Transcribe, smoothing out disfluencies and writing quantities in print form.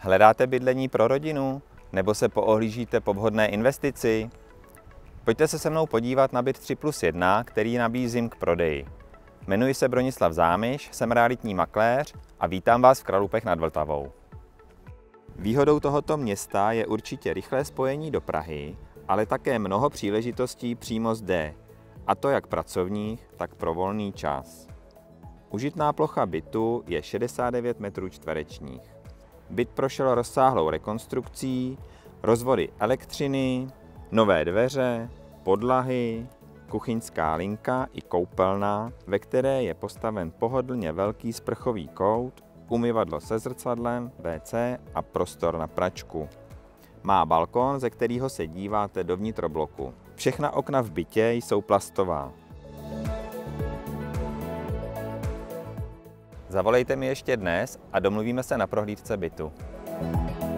Hledáte bydlení pro rodinu? Nebo se poohlížíte po vhodné investici? Pojďte se mnou podívat na byt 3+1, který nabízím k prodeji. Jmenuji se Bronislav Zámiš, jsem realitní makléř a vítám vás v Kralupech nad Vltavou. Výhodou tohoto města je určitě rychlé spojení do Prahy, ale také mnoho příležitostí přímo zde, a to jak pracovních, tak pro volný čas. Užitná plocha bytu je 69 m². Byt prošel rozsáhlou rekonstrukcí, rozvody elektřiny, nové dveře, podlahy, kuchyňská linka i koupelna, ve které je postaven pohodlně velký sprchový kout, umyvadlo se zrcadlem, WC a prostor na pračku. Má balkon, ze kterého se díváte do vnitrobloku. Všechna okna v bytě jsou plastová. Zavolejte mi ještě dnes a domluvíme se na prohlídce bytu.